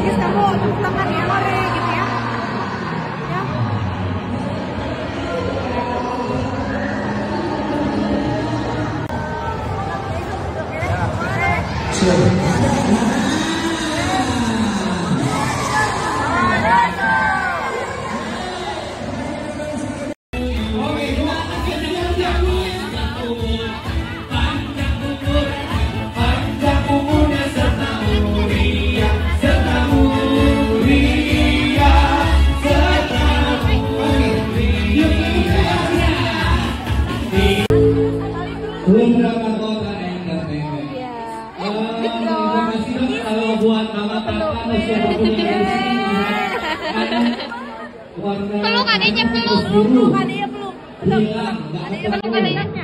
tangkis kamu tepuk tangan ya, Lore, gitu ya. Ya. Peluk adiknya, peluk adiknya, peluk. Peluk adiknya.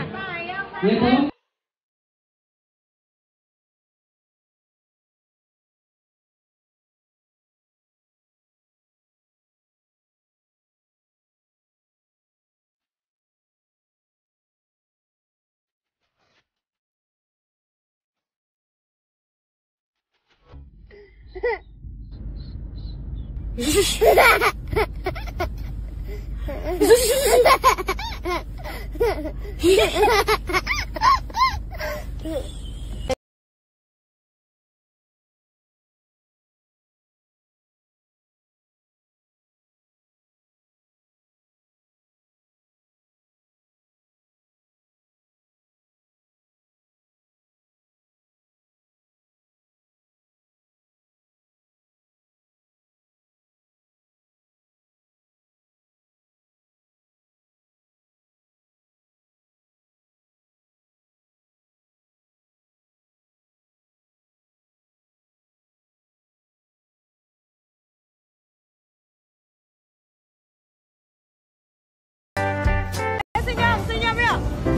Senyum yuk.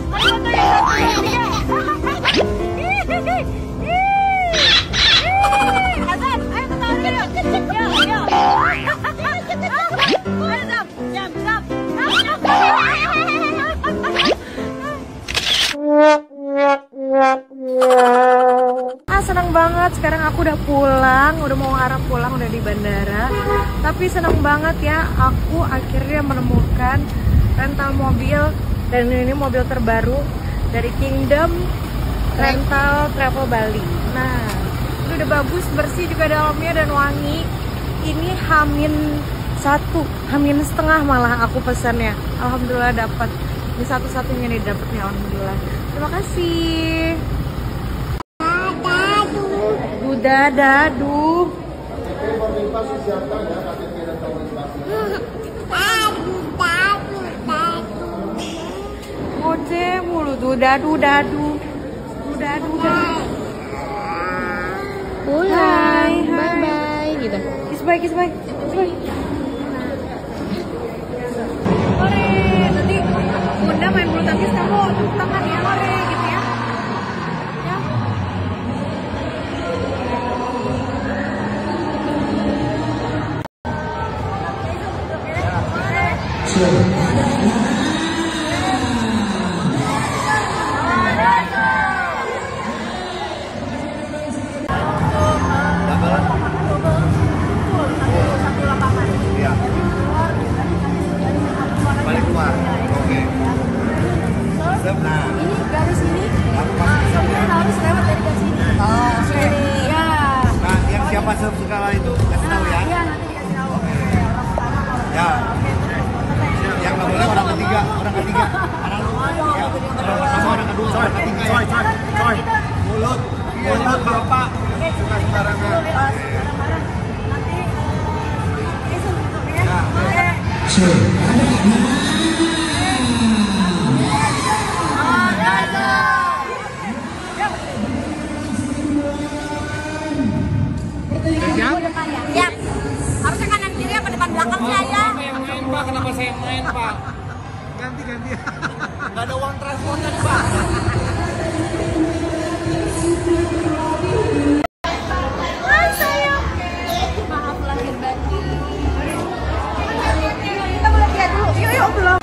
Azam, ayo ketawa yuk. Yuk. Senang banget, sekarang aku udah pulang, udah mau arah pulang, udah di bandara. Tapi senang banget ya, aku akhirnya menemukan rental mobil, dan ini mobil terbaru dari Kingdom Rental Travel Bali. Nah, ini udah bagus, bersih juga dalamnya dan wangi. Ini Hamin setengah malah aku pesannya. Alhamdulillah dapat. Ini satu-satunya nih dapatnya, alhamdulillah. Terima kasih. Dadu. Oce mulu dadu. Pulang, bye gitu. Kiss bye. Lore, nanti Bunda main bulu tangkis kamu tepuk tangan ya, Lore, gitu ya. Ya. Segala itu kasih tahu ya. Iya, nanti dikasih tahu. Ya. Yang nggak boleh orang ketiga. Orang kedua, orang ketiga. Coy. Mulut bapak. Suka sembarangan. Nanti besok ya. Siap. Harusnya kanan kiri apa depan belakang saya? Main Pak, kenapa saya main Pak? Ganti. Nggak ada uang transport kan Pak? Maaf lahir batin. Kita boleh lihat dulu. Yuk belum.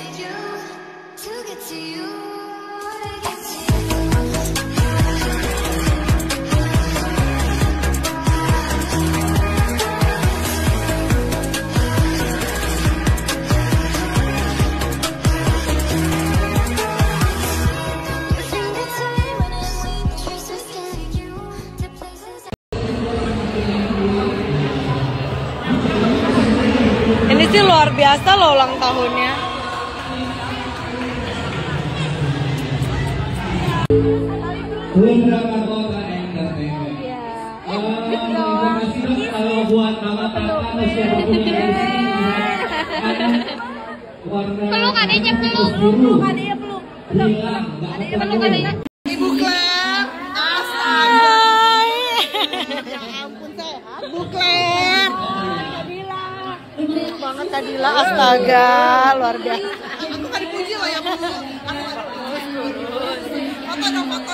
Ini sih luar biasa loh ulang tahunnya. Beberapa kota entertainment. Terima kasih dong kalau buat mama kakak siapapun yang ada di sini. Peluk adiknya, peluk adiknya, peluk. Peluk adiknya. Ibu Claire, astaga. Ya ampun sehat, Bu Claire. Lucu banget Kadila, astaga, luar biasa. Aku kan dipuji loh ya, Bu. Foto dong, foto.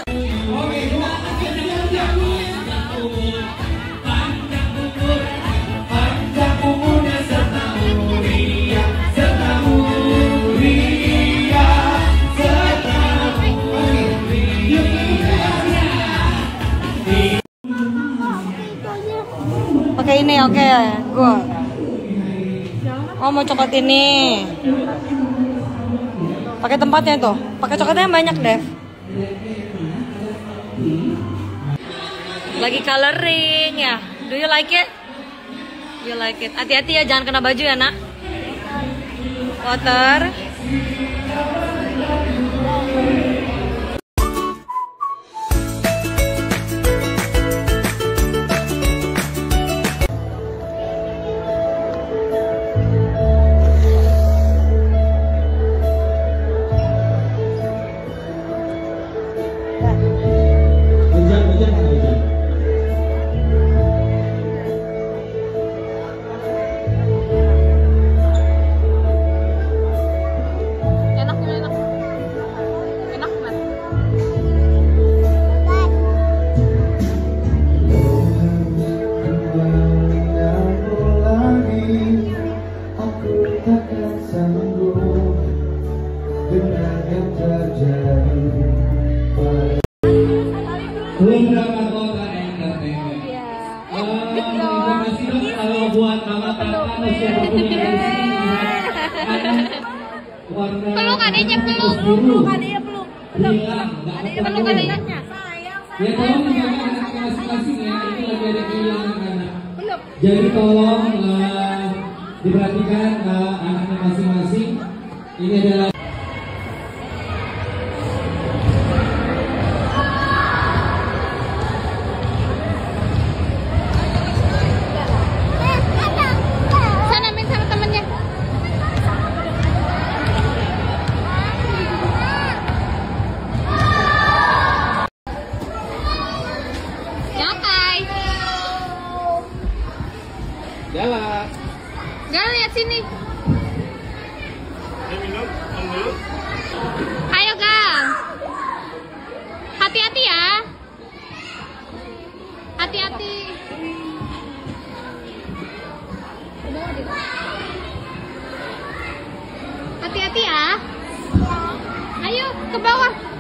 Pakai ini, oke, gue. Oh, mau coklat ini. Pakai tempatnya tuh. Pakai coklatnya yang banyak, Dev. Lagi coloring ya. Do you like it? You like it. Hati-hati ya, jangan kena baju ya, Nak. Water. Beberapa kota entertainment. Terima kasih dong kalau buat mama kakak siapapun yang ada di sini. Peluk adiknya, peluk adiknya, peluk. Peluk adiknya. Ya tolong dijaga anaknya masing-masing ya. Ini lagi ada kehilangan anak. Jadi tolong diperhatikan anaknya masing-masing. Ini adalah jalan. Gal, lihat sini. Ayo, Gal. Hati-hati ya. Hati-hati. Hati-hati ya. Ayo, ke bawah.